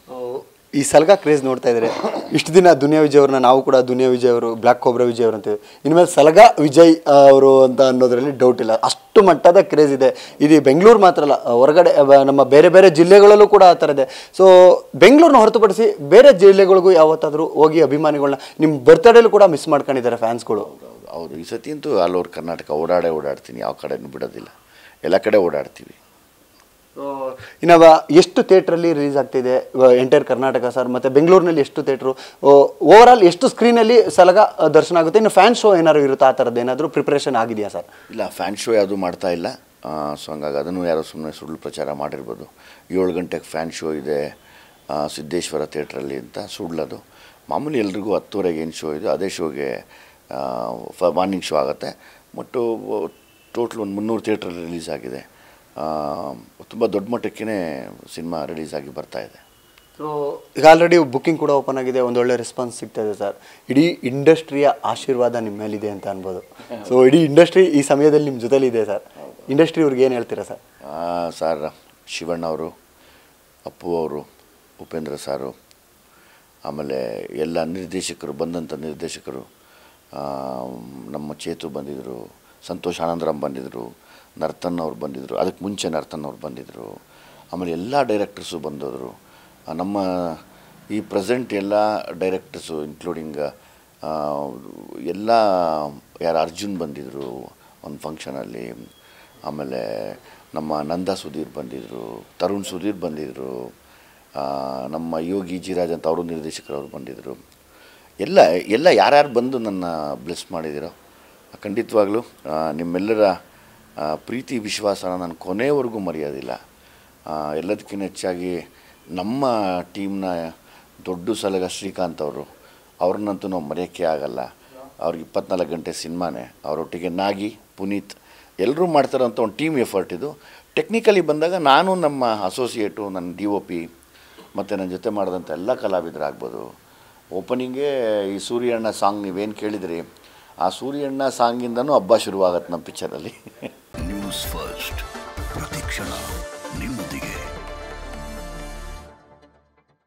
ಈ ಸಲಗ ಕ್ರೇಜ್ ನೋಡ್ತಾ ಇದ್ದಾರೆ. ಇಷ್ಟು ದಿನ ದುನಿಯಾ ವಿಜಯ್ ಅವ್ರನ್ನ ನಾವು ಕೂಡ ದುನಿಯಾ ವಿಜಯ್ ಅವರು, ಬ್ಲ್ಯಾಕ್ ಕೋಬ್ರಾ ವಿಜಯ್ ಅವರು ಅಂತೀವಿ. ಇನ್ಮೇಲೆ ಸಲಗ ವಿಜಯ್ ಅವರು ಅಂತ ಅನ್ನೋದ್ರಲ್ಲಿ ಡೌಟ್ ಇಲ್ಲ, ಅಷ್ಟು ಮಟ್ಟದ ಕ್ರೇಜ್ ಇದೆ. ಇದು ಬೆಂಗಳೂರು ಮಾತ್ರ ಅಲ್ಲ, ಹೊರಗಡೆ ನಮ್ಮ ಬೇರೆ ಬೇರೆ ಜಿಲ್ಲೆಗಳಲ್ಲೂ ಕೂಡ ಆ ಥರ ಇದೆ. ಸೊ ಬೆಂಗಳೂರನ್ನ ಹೊರತುಪಡಿಸಿ ಬೇರೆ ಜಿಲ್ಲೆಗಳಿಗೂ ಯಾವತ್ತಾದರೂ ಹೋಗಿ ಅಭಿಮಾನಿಗಳನ್ನ ನಿಮ್ಮ ಬರ್ತ್ಡೇಲೂ ಕೂಡ ಮಿಸ್ ಮಾಡ್ಕೊಂಡಿದ್ದಾರೆ ಫ್ಯಾನ್ಸ್ಗಳು. ಹೌದು, ಈ ಸತಿ ಅಂತೂ ಆಲ್ ಓವರ್ ಕರ್ನಾಟಕ ಓಡಾಡ್ತೀನಿ, ಯಾವ ಕಡೆನೂ ಬಿಡೋದಿಲ್ಲ, ಎಲ್ಲ ಕಡೆ ಓಡಾಡ್ತೀವಿ. ಇನ್ನು ಎಷ್ಟು ಥಿಯೇಟ್ರಲ್ಲಿ ರಿಲೀಸ್ ಆಗ್ತಿದೆ ಎಂಟೈರ್ ಕರ್ನಾಟಕ ಸರ್, ಮತ್ತು ಬೆಂಗಳೂರಿನಲ್ಲಿ ಎಷ್ಟು ಥಿಯೇಟ್ರು, ಓವರ್ ಆಲ್ ಎಷ್ಟು ಸ್ಕ್ರೀನಲ್ಲಿ ಸಲಗ ದರ್ಶನ ಆಗುತ್ತೆ? ಇನ್ನು ಫ್ಯಾನ್ ಶೋ ಏನಾದ್ರು ಇರುತ್ತಾ? ಆ ಥರದ್ದು ಏನಾದರೂ ಪ್ರಿಪ್ರೇಷನ್ ಆಗಿದೆಯಾ ಸರ್? ಇಲ್ಲ, ಫ್ಯಾನ್ ಶೋ ಯಾವುದೂ ಮಾಡ್ತಾ ಇಲ್ಲ. ಸೊ ಹಂಗಾಗಿ ಅದನ್ನು ಯಾರೋ ಸುಮ್ಮನೆ ಸುಳ್ಳು ಪ್ರಚಾರ ಮಾಡಿರ್ಬೋದು. 7 ಗಂಟೆಗೆ ಫ್ಯಾನ್ ಶೋ ಇದೆ ಸಿದ್ದೇಶ್ವರ ಥಿಯೇಟ್ರಲ್ಲಿ ಅಂತ ಸುಳ್ಳದು. ಮಾಮೂಲಿ ಎಲ್ರಿಗೂ 10:30ಗೆ ಏನು ಶೋ ಇದೆ ಅದೇ ಶೋಗೆ ಮಾರ್ನಿಂಗ್ ಶೋ ಆಗುತ್ತೆ. ಮತ್ತು ಟೋಟ್ಲ್ ಒಂದು 300 ಥಿಯೇಟ್ರಲ್ಲಿ ರಿಲೀಸ್ ಆಗಿದೆ. ತುಂಬ ದೊಡ್ಡ ಮಟ್ಟಕ್ಕೇ ಸಿನಿಮಾ ರಿಲೀಸ್ ಆಗಿ ಬರ್ತಾಯಿದೆ. ಸೊ ಈಗ ಆಲ್ರೆಡಿ ಬುಕ್ಕಿಂಗ್ ಕೂಡ ಓಪನ್ ಆಗಿದೆ, ಒಂದೊಳ್ಳೆ ರೆಸ್ಪಾನ್ಸ್ ಸಿಗ್ತಾಯಿದೆ ಸರ್. ಇಡೀ ಇಂಡಸ್ಟ್ರಿಯ ಆಶೀರ್ವಾದ ನಿಮ್ಮ ಮೇಲಿದೆ ಅಂತ ಅನ್ಬೋದು. ಸೊ ಇಡೀ ಇಂಡಸ್ಟ್ರಿ ಈ ಸಮಯದಲ್ಲಿ ನಿಮ್ಮ ಜೊತೆಲಿದೆ ಸರ್. ಇಂಡಸ್ಟ್ರಿ ಅವ್ರಿಗೆ ಏನು ಹೇಳ್ತೀರಾ ಸರ್? ಸರ್, ಶಿವಣ್ಣ ಅವರು, ಅಪ್ಪು ಅವರು, ಉಪೇಂದ್ರ ಸಾರು, ಆಮೇಲೆ ಎಲ್ಲ ನಿರ್ದೇಶಕರು, ಬಂದಂಥ ನಿರ್ದೇಶಕರು, ನಮ್ಮ ಚೇತು ಬಂದಿದ್ದರು, ಸಂತೋಷ್ ಆನಂದರಾಮ್ ಬಂದಿದ್ದರು, ನರ್ತನ್ ಅವ್ರು ಬಂದಿದ್ದರು, ಅದಕ್ಕೆ ಮುಂಚೆ ನರ್ತನ್ ಅವ್ರು ಬಂದಿದ್ದರು, ಆಮೇಲೆ ಎಲ್ಲ ಡೈರೆಕ್ಟರ್ಸು ಬಂದವರು. ನಮ್ಮ ಈ ಪ್ರೆಸೆಂಟ್ ಎಲ್ಲ ಡೈರೆಕ್ಟರ್ಸು ಇನ್ಕ್ಲೂಡಿಂಗ್ ಎಲ್ಲ ಯಾರು ಅರ್ಜುನ್ ಬಂದಿದ್ದರು ಒಂದು ಫಂಕ್ಷನಲ್ಲಿ, ಆಮೇಲೆ ನಮ್ಮ ನಂದಾ ಸುಧೀರ್ ಬಂದಿದ್ದರು, ತರುಣ್ ಸುಧೀರ್ ಬಂದಿದ್ದರು, ನಮ್ಮ ಯೋಗಿ ಜಿರಾಜ್ ಅಂತ ಅವರು ನಿರ್ದೇಶಕರು ಅವ್ರು ಬಂದಿದ್ದರು. ಎಲ್ಲ ಯಾರ್ಯಾರು ಬಂದು ನನ್ನ ಬ್ಲೆಸ್ ಮಾಡಿದಿರೋ, ಖಂಡಿತವಾಗ್ಲೂ ನಿಮ್ಮೆಲ್ಲರ ಪ್ರೀತಿ ವಿಶ್ವಾಸನ ನಾನು ಕೊನೆಯವರೆಗೂ ಮರೆಯೋದಿಲ್ಲ. ಎಲ್ಲದಕ್ಕಿಂತ ಹೆಚ್ಚಾಗಿ ನಮ್ಮ ಟೀಮ್ನ ದೊಡ್ಡ ಸಲಗ ಶ್ರೀಕಾಂತ್ ಅವ್ರನ್ನಂತೂ ನಾವು ಮರೆಯೋಕ್ಕೆ ಆಗಲ್ಲ. ಅವ್ರಿಗೆ 24 ಗಂಟೆ ಸಿನಿಮಾನೇ. ಅವರೊಟ್ಟಿಗೆ ನಾಗಿ, ಪುನೀತ್ ಎಲ್ಲರೂ ಮಾಡ್ತಾರಂಥ ಒಂದು ಟೀಮ್ ಎಫರ್ಟ್ ಇದು. ಟೆಕ್ನಿಕಲಿ ಬಂದಾಗ ನಾನು ನಮ್ಮ ಅಸೋಸಿಯೇಟು, ನನ್ನ DOP ಮತ್ತು ನನ್ನ ಜೊತೆ ಮಾಡಿದಂಥ ಎಲ್ಲ ಕಲಾವಿದರಾಗ್ಬೋದು. ಓಪನಿಂಗೇ ಈ ಸೂರ್ಯಣ್ಣ ಸಾಂಗ್ ನೀವೇನು ಕೇಳಿದ್ರಿ, ಆ ಸೂರ್ಯಣ್ಣ ಸಾಂಗಿಂದನೂ ಹಬ್ಬ ಶುರುವಾಗತ್ತೆ ನಮ್ಮ ಪಿಕ್ಚರಲ್ಲಿ. ನ್ಯೂಸ್ ಫಸ್ಟ್, ಪ್ರತಿಕ್ಷಣ ನಿಮ್ಮ